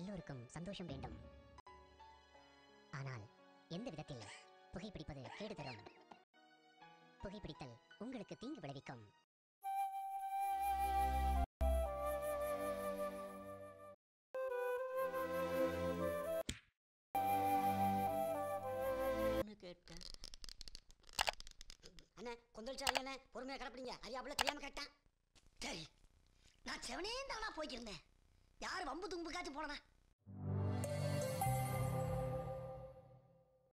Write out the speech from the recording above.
எல்லோருக்கும் சந்தோஷம் வேண்டும். ஆனால் எந்த விதத்தில் புகைப்பிடிப்பது கேடு தரும். புகைப்பிடித்தல் உங்களுக்கு தீங்கு விளைவிக்கும். கேட்டேன் அண்ணே, கொந்தளிச்சாங்க, பொறுமையா கிடப்பிடிங்க. அறியாப்புல தெரியாம கேட்டான். சரி, நான் செவனே தானா போய்க்கிருந்தேன். யார் வம்பு தும்புக்காச்சும் போனா